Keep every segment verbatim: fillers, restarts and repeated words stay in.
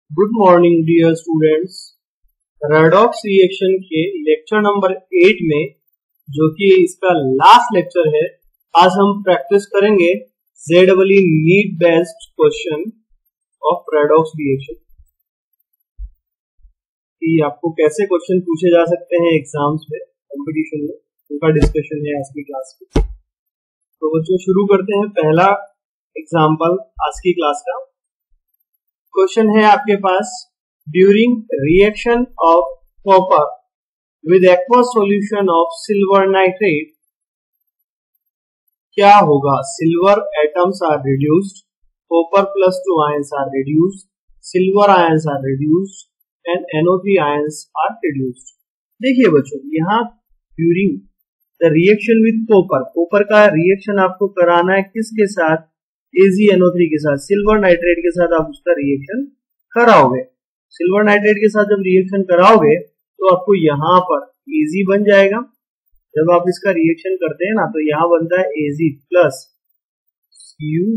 Good morning dear students. Redox reaction के lecture number eight में, जो कि इसका लास्ट लेक्चर है, आज हम प्रैक्टिस करेंगे JW need based question of redox reaction कि आपको कैसे क्वेश्चन पूछे जा सकते हैं एग्जाम्स में, कंपटीशन में, उनका डिस्कशन है आज की क्लास में। तो बच्चों शुरू करते हैं। पहला एग्जाम्पल आज की क्लास का क्वेश्चन है आपके पास, during reaction of copper with aqueous solution of silver nitrate क्या होगा? Silver atoms are reduced, copper plus two ions are reduced, silver ions are reduced and N O three ions are reduced. देखिए बच्चों, यहाँ during the reaction with copper, copper का reaction आपको कराना है किसके साथ? ए जी एन ओ थ्री के साथ, सिल्वर नाइट्रेट के साथ आप उसका रिएक्शन कराओगे। सिल्वर नाइट्रेट के साथ जब रिएक्शन कराओगे तो आपको यहाँ पर ए जी बन जाएगा। जब आप इसका रिएक्शन करते हैं ना, तो यहाँ बनता है A G plus C U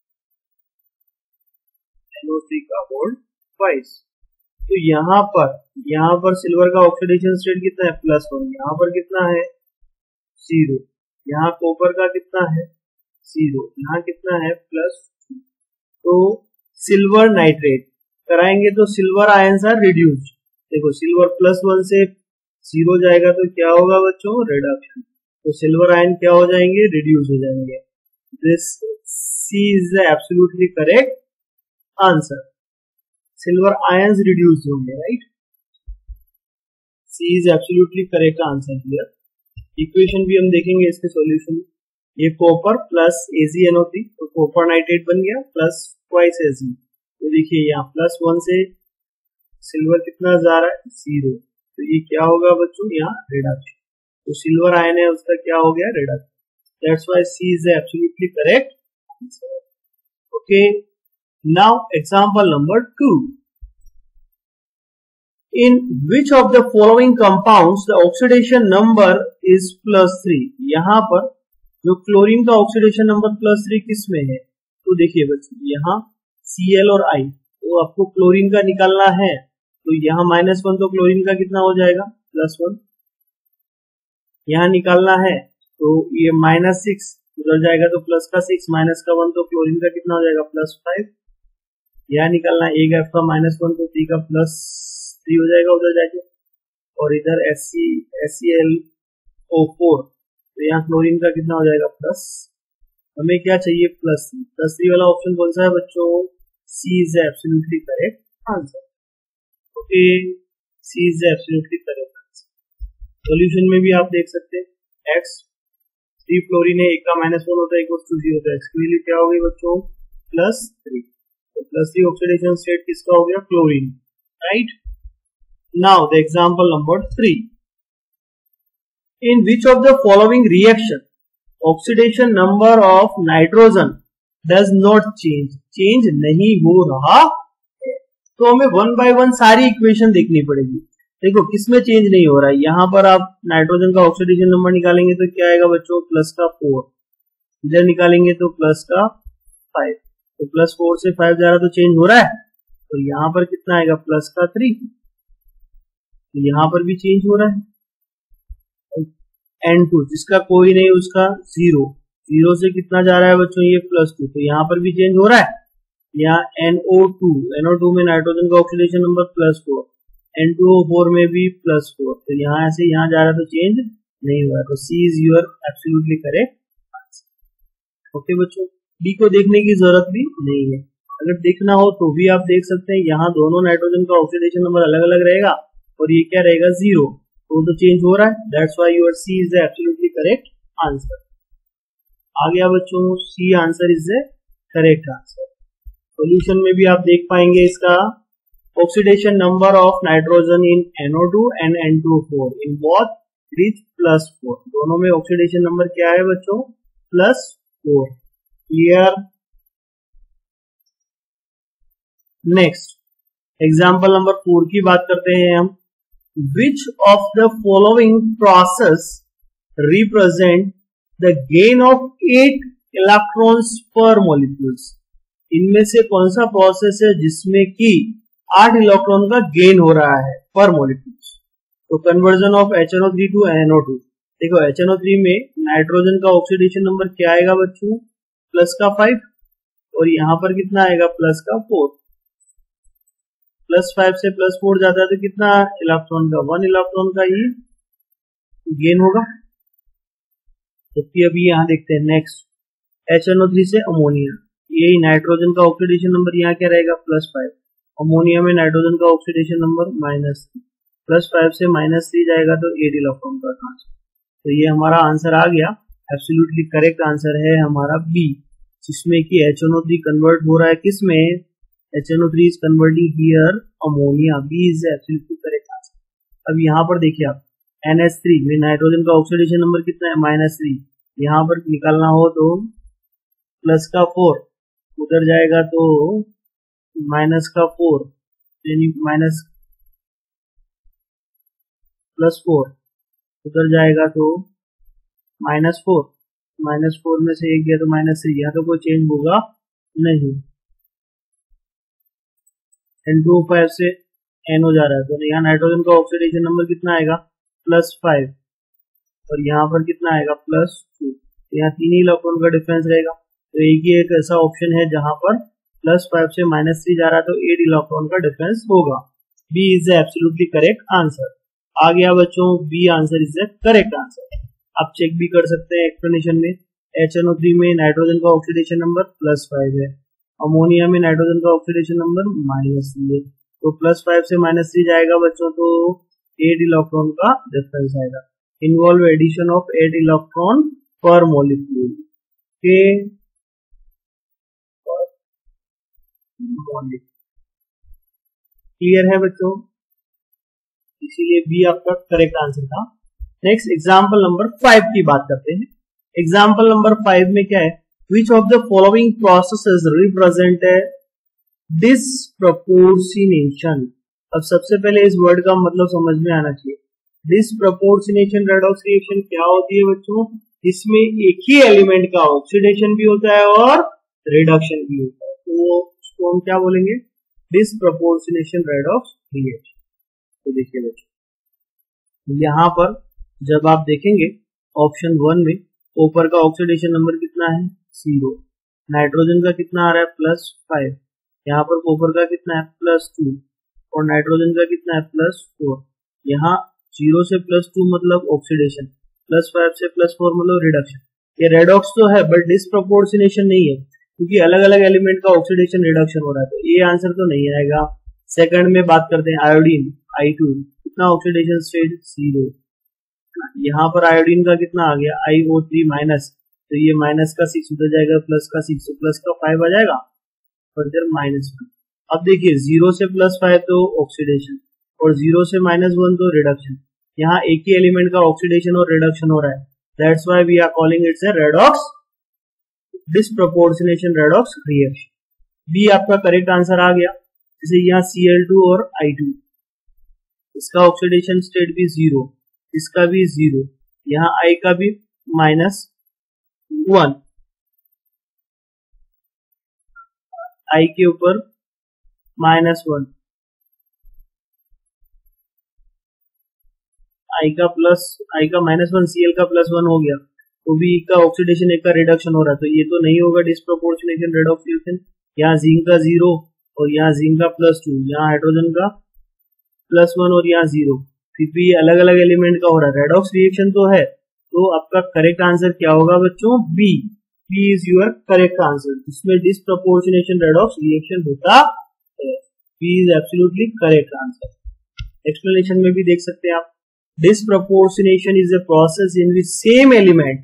N O three का होल ट्वाइस। तो यहाँ पर यहाँ पर सिल्वर का ऑक्सीडेशन स्टेट कितना है? Plus one. यहाँ पर कितना है? जीरो। यहाँ कॉपर का कितना है? जीरो। यहाँ कितना है? Plus two. तो सिल्वर नाइट्रेट कराएंगे तो सिल्वर आयंस आर रिड्यूस्ड। देखो सिल्वर प्लस वन से जीरो जाएगा तो क्या होगा बच्चों? रिडक्शन। तो सिल्वर आयन क्या हो जाएंगे? रिड्यूस हो जाएंगे। This C is the absolutely correct answer. Silver ions reduce होंगे, right? C is absolutely correct answer here. Equation भी हम देखेंगे इसके सॉल्यूशन। ये copper plus A G N O three, तो कॉपर नाइट्रेट बन गया प्लस ट्वाइस ए जी। तो देखिए यहाँ प्लस वन से सिल्वर कितना जा रहा है? जीरो। तो ये क्या होगा बच्चों? यहाँ रिडक्शन। तो सिल्वर आयन है उसका क्या हो गया? Reduction. That's why C is absolutely correct answer. Okay, now example number two. In which of the following compounds the oxidation number is plus three? यहाँ पर जो क्लोरीन का ऑक्सीडेशन नंबर प्लस थ्री किस में है? तो देखिए बच्चों, यहाँ सी एल और आई, तो आपको क्लोरीन का निकालना है। तो यहाँ माइनस वन, तो क्लोरीन का कितना हो जाएगा? Plus one. यहाँ निकालना है तो ये माइनस सिक्स उधर जाएगा तो प्लस का सिक्स, माइनस का वन, तो क्लोरीन का कितना हो जाएगा? Plus five. यहाँ निकालना है एक एफ का माइनस वन, तो थ्री का प्लस थ्री हो जाएगा उधर जाके। और इधर S C S C L O four, तो यहाँ क्लोरीन का कितना हो जाएगा? प्लस। हमें क्या चाहिए? Plus three. प्लस थ्री वाला ऑप्शन कौन सा है बच्चों? C is absolutely correct answer. Okay, C is absolutely correct answer. Solution में भी आप देख सकते हैं, एक्स थ्री फ्लोरीन है, एक का माइनस वन होता है, इक्वल टू जीरो, तो एक्स की वैल्यू क्या होगी बच्चों? Plus three. तो प्लस थ्री ऑक्सीडेशन स्टेट किसका हो गया? Chlorine, right? Now the example number three. In which of the following reaction oxidation number of nitrogen does not change? Change नहीं हो रहा है। तो हमें वन बाय वन सारी इक्वेशन देखनी पड़ेगी। देखो किसमें चेंज नहीं हो रहा है। यहाँ पर आप नाइट्रोजन का ऑक्सीडेशन नंबर निकालेंगे तो क्या आएगा बच्चों? प्लस का फोर। इधर निकालेंगे तो प्लस का फाइव। तो प्लस फोर से फाइव जा रहा तो चेंज हो रहा है। तो यहाँ पर कितना आएगा? प्लस का थ्री। तो यहाँ पर भी चेंज हो रहा है। एन टू जिसका कोई नहीं उसका जीरो, जीरो से कितना जा रहा है बच्चों? ये प्लस टू। तो यहाँ पर भी चेंज हो रहा है। यहाँ N O two, N O two में नाइट्रोजन का oxidation number plus four, N two O four में भी प्लस फोर। तो यहाँ ऐसे यहाँ जा रहा है तो चेंज नहीं हुआ। तो C is your absolutely correct answer. Okay बच्चों, डी को देखने की जरूरत भी नहीं है। अगर देखना हो तो भी आप देख सकते हैं। यहाँ दोनों नाइट्रोजन का ऑक्सीडेशन नंबर अलग अलग रहेगा और ये क्या रहेगा? जीरो। तो तो चेंज हो रहा है। That's why your C is the absolutely correct answer. आ गया बच्चों, C answer is the correct answer. Solution में भी आप देख पाएंगे इसका, oxidation number of nitrogen in N O two and N two O four in both reach plus four. दोनों में ऑक्सीडेशन नंबर क्या है बच्चों? Plus four. Clear? Next example number four की बात करते हैं हम। Which of the following process represent the gain of eight electrons per molecules? इनमें से कौन सा प्रोसेस है जिसमें कि आठ इलेक्ट्रॉन का गेन हो रहा है पर मॉलिक्यूल। तो conversion of H N O three to N O two, देखो एच एन ओ थ्री में नाइट्रोजन का ऑक्सीडेशन नंबर क्या आएगा बच्चों, प्लस का फाइव, और यहाँ पर कितना आएगा, प्लस का फोर। प्लस फाइव से प्लस फोर जाता है तो कितना इलेक्ट्रॉन का, वन इलेक्ट्रॉन का ही गेन होगा। तो अभी यहाँ देखते हैं next, H N O three से अमोनिया, यही नाइट्रोजन का ऑक्सीडेशन नंबर यहाँ क्या रहेगा, प्लस फाइव। अमोनिया में नाइट्रोजन का oxidation number minus three, plus five से माइनस थ्री जाएगा तो एट इलेक्ट्रॉन का ट्रांसफर। तो ये हमारा आंसर आ गया, एब्सोल्युटली करेक्ट आंसर है हमारा बी, जिसमें कि H N O three convert हो रहा है किसमें, H N O three is converting here ammonia, B is absolutely correct answer. अब यहाँ पर देखिए आप, एन एच थ्री में नाइट्रोजन का ऑक्सीडेशन नंबर कितना है, माइनस थ्री, यहाँ पर निकालना हो तो प्लस का फोर, उधर जाएगा तो माइनस का फोर, यानी माइनस प्लस फोर, उधर जाएगा तो माइनस फोर, माइनस फोर में से एक गया तो माइनस थ्री, यहाँ तो कोई चेंज होगा नहीं। एन टू फाइव से एन हो जा रहा है, तो यहाँ नाइट्रोजन का ऑक्सीडेशन नंबर कितना आएगा, प्लस फाइव, और यहाँ पर कितना आएगा, प्लस टू। यहाँ तीन ही इलेक्ट्रॉन का डिफरेंस रहेगा। तो एक ही एक ऐसा ऑप्शन है जहां पर प्लस फाइव से माइनस थ्री जा रहा है तो एट इलेक्ट्रॉन का डिफरेंस होगा। B is the absolutely correct answer. आ गया बच्चों, B answer is the correct answer. आप चेक भी कर सकते हैं एक्सप्लेनेशन में, एच एन ओ थ्री में नाइट्रोजन का ऑक्सीडेशन नंबर प्लस फाइव है, अमोनिया में नाइट्रोजन का ऑक्सीडेशन नंबर माइनस थ्री है, तो प्लस फाइव से माइनस थ्री जाएगा बच्चों तो एट इलेक्ट्रॉन का डिफरेंस आएगा। Involve addition of eight electron per molecule के क्लियर है बच्चों, इसीलिए बी आपका करेक्ट आंसर था। नेक्स्ट एग्जाम्पल नंबर फाइव की बात करते हैं। एग्जाम्पल नंबर फाइव में क्या है, which of the following processes represent disproportionation. अब सबसे पहले इस वर्ड का मतलब समझ में आना चाहिए। डिसप्रपोर्शनेशन रेडॉक्स रिएक्शन क्या होती है बच्चों, इसमें एक ही एलिमेंट का ऑक्सीडेशन भी होता है और रिडक्शन भी होता है, तो उसको हम क्या बोलेंगे, डिसप्रपोर्शनेशन रेडॉक्स रिएक्शन। तो देखिए बच्चों, यहाँ पर जब आप देखेंगे ऑप्शन वन में कॉपर का ऑक्सीडेशन नंबर कितना है, जीरो, नाइट्रोजन का कितना आ रहा है, प्लस फाइव, यहाँ पर कॉपर का कितना है, प्लस टू, और नाइट्रोजन का कितना है, प्लस फोर। यहाँ जीरो से प्लस टू मतलब ऑक्सीडेशन, प्लस फाइव से प्लस फोर मतलब रिडक्शन। ये रेडॉक्स तो है बट डिसप्रपोर्शनेशन नहीं है, क्योंकि अलग अलग एलिमेंट का ऑक्सीडेशन रिडक्शन हो रहा है, तो ये आंसर तो नहीं आएगा। सेकंड में बात करते हैं आयोडीन, आई टू, कितना ऑक्सीडेशन स्टेट, जीरो। यहाँ पर आयोडीन का कितना आ गया, आई ओ थ्री माइनस, तो ये माइनस का सिक्स उधर जाएगा, प्लस का सिक्स, प्लस का फाइव आ जाएगा, फर्दर माइनस वन। अब देखिए जीरो से प्लस फाइव तो ऑक्सीडेशन, और जीरो से माइनस वन तो रिडक्शन। यहाँ एक ही एलिमेंट का ऑक्सीडेशन और रिडक्शन हो रहा है, that's why we are calling its a redox, disproportionation redox reaction. B आपका करेक्ट आंसर आ गया। जैसे यहाँ सी एल टू और आई टू, इसका ऑक्सीडेशन स्टेट भी जीरो, इसका भी जीरो, यहाँ आई का भी माइनस वन, आई के ऊपर माइनस वन, आई का प्लस, आई का माइनस वन, सीएल का प्लस वन हो गया, तो भी का ऑक्सीडेशन एक का रिडक्शन हो रहा है, तो ये तो नहीं होगा डिसप्रपोर्शनेशन रेडॉक्स रिएक्शन। यहाँ जिंक का जीरो और यहाँ जिंक का प्लस टू, यहाँ हाइड्रोजन का प्लस वन और यहाँ जीरो, फिर भी अलग अलग एलिमेंट का हो रहा है, रेडॉक्स रिएक्शन तो है। तो आपका करेक्ट आंसर क्या होगा बच्चों, B. B is your correct answer, जिसमें डिसप्रपोर्शनेशन रेडॉक्स रिएक्शन होता है। B is absolutely correct answer. Explanation में भी देख सकते हैं आप, disproportionation is a process in which same element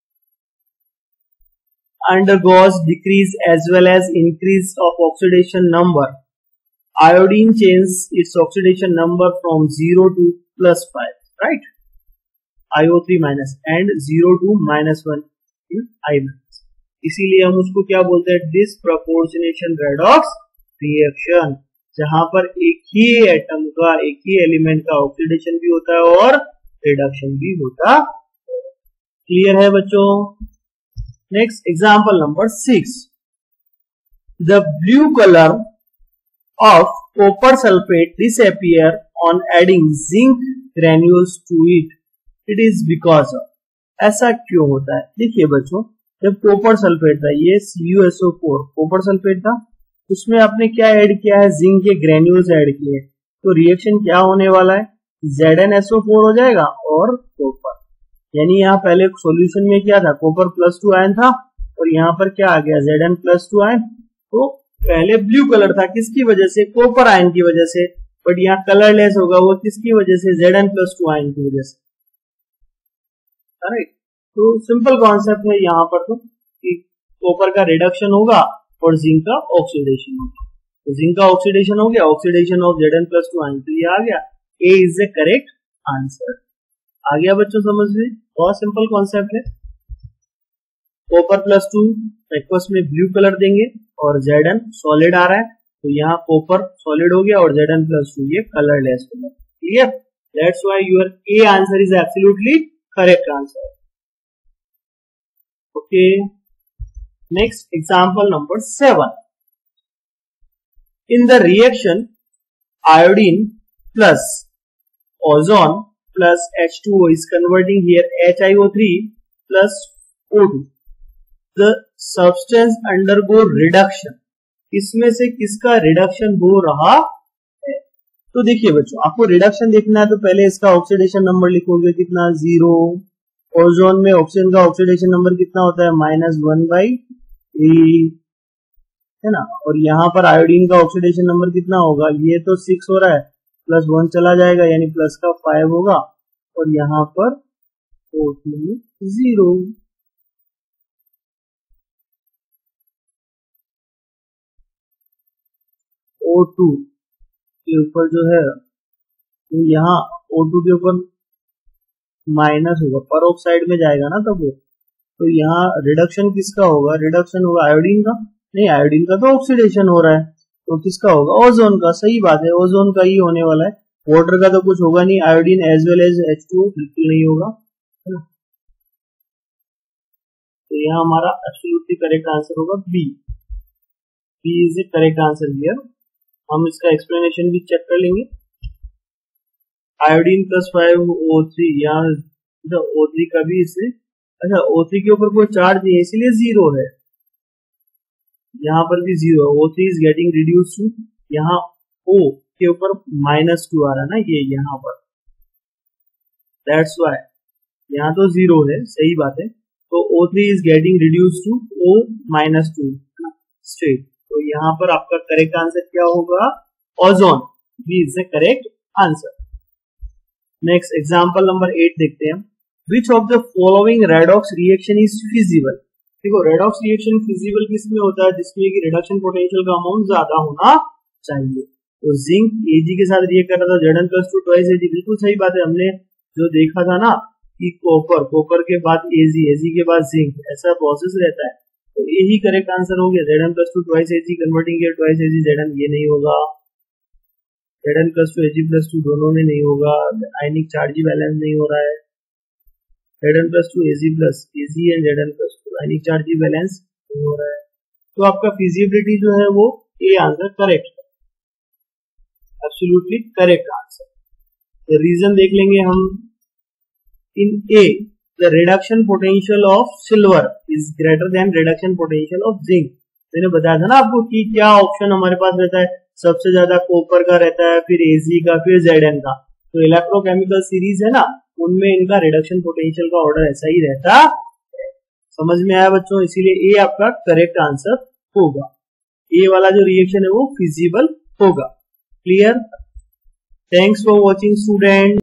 undergoes decrease as well as increase of oxidation number. Iodine changes its oxidation number from zero to plus five, right? I O three minus and zero to minus one in I minus. इसीलिए हम उसको क्या बोलते हैं, disproportionation redox reaction, जहां पर एक ही atom का, एक ही एलिमेंट का ऑक्सीडेशन भी होता है और रिडक्शन भी होता है। क्लियर है बच्चों। Next example number six, the blue colour of copper sulfate disappear on adding zinc granules to it. It is because of, ऐसा क्यों होता है? देखिए बच्चों, जब कॉपर सल्फेट था, ये C U S O four copper sulphate था, उसमें आपने क्या ऐड किया है? जिंक के ग्रेन्यूल्स ऐड किए, तो रिएक्शन क्या होने वाला है? Z N S O four हो जाएगा और कॉपर, यानी यहाँ पहले सॉल्यूशन में क्या था? कॉपर प्लस टू आयन था और यहाँ पर क्या आ गया? Z N plus two ion. तो पहले ब्लू कलर था, किसकी वजह से? कॉपर आयन की वजह से, बट यहाँ कलरलेस होगा वो किसकी वजह से? Z N plus two ion की वजह से। राइट, तो सिंपल कॉन्सेप्ट है यहाँ पर तो कि कॉपर का रिडक्शन होगा और जिंक का ऑक्सीडेशन होगा। तो जिंक का ऑक्सीडेशन हो गया, oxidation of Z N plus two ion, तो ये आ गया, A is the correct answer. आ गया बच्चों समझ में? बहुत सिंपल कॉन्सेप्ट है। कॉपर प्लस टू एक्वस में ब्लू कलर देंगे और जेड एन सॉलिड आ रहा है, तो यहाँ कॉपर सॉलिड हो गया और जेड एन प्लस टू ये कलरलेस हो गया। Clear? That's why your A answer is absolutely correct answer. Okay, next example number seven. In the reaction iodine plus ozone plus H two O is converting here H I O three plus O two. The substance undergo reduction. इसमें से किसका reduction हो रहा है? तो देखिए बच्चों, आपको रिडक्शन देखना है तो पहले इसका ऑक्सीडेशन नंबर लिखोगे, कितना? जीरो। ओजोन में ऑक्सीजन का ऑक्सीडेशन नंबर कितना होता है? माइनस वन बाई थ्री, है ना। और यहाँ पर आयोडीन का ऑक्सीडेशन नंबर कितना होगा? ये तो सिक्स हो रहा है, प्लस वन चला जाएगा यानी प्लस का फाइव होगा, और यहाँ पर O टू में जीरो। O टू के ऊपर जो है, तो यहाँ O टू के ऊपर माइनस होगा, परोक्साइड में जाएगा ना तब वो, तो यहाँ रिडक्शन किसका होगा? रिडक्शन होगा आयोडीन का। नहीं, आयोडीन का तो ऑक्सीडेशन हो रहा है, तो किसका होगा? ओजोन का। सही बात है, ओजोन का ही होने वाला है, वाटर का तो कुछ होगा नहीं। Iodine as well as H two O बिल्कुल नहीं होगा, है ना। तो यहाँ हमारा एब्सोल्युटली करेक्ट आंसर होगा B. B is the correct answer here. हम इसका एक्सप्लेनेशन भी चेक कर लेंगे। Iodine plus five O three, यहाँ ओ थ्री का भी इससे, अच्छा ओ थ्री के ऊपर कोई चार्ज नहीं है इसलिए जीरो है, यहाँ पर भी जीरो है। O three is getting reduce to, यहाँ O के ऊपर माइनस टू आ रहा है ना, ये यहाँ पर, दैट्स व्हाई यहाँ तो जीरो है, सही बात है। तो O three is getting reduce to O minus two straight, तो यहाँ पर आपका करेक्ट आंसर क्या होगा? Ozone. B is the correct answer. Next example number eight देखते हैं। Which of the following redox reaction is feasible? देखो, रेडॉक्स रिएक्शन फिजिबल किसमें होता है? जिसमें कि रिडक्शन पोटेंशियल का अमाउंट ज्यादा होना चाहिए। तो जिंक Ag के साथ रिएक्ट कर रहा था, Z N plus two twice Ag, बिल्कुल सही बात है। हमने जो देखा था ना कि कॉपर, कॉपर के बाद Ag, Ag के बाद जिंक, ऐसा प्रोसेस रहता है, तो यही करेक्ट आंसर हो गया। Z N plus two twice Ag converting here twice Ag Z N, ये नहीं होगा। Z N plus two Ag plus two दोनों में नहीं होगा, आयनिक चार्ज बैलेंस नहीं हो रहा है। Z N plus two Ag plus Ag and Z N plus two ionic charge balance नहीं हो रहा है, तो आपका फिजिबिलिटी जो है वो ए आंसर करेक्ट है, एब्सोल्युटली करेक्ट आंसर। तो रीजन देख लेंगे हम। In a the reduction potential of silver is greater than reduction potential of zinc. मैंने बताया था ना आपको कि क्या ऑप्शन हमारे पास रहता है, सबसे ज्यादा कॉपर का रहता है, फिर Ag का, फिर जेड एन का। तो इलेक्ट्रोकेमिकल सीरीज है ना, उनमें इनका रिडक्शन पोटेंशियल का ऑर्डर ऐसा ही रहता है। समझ में आया बच्चों? इसीलिए ए आपका करेक्ट आंसर होगा। ए वाला जो रिएक्शन है वो फिजिबल होगा। Clear? Thanks for watching student.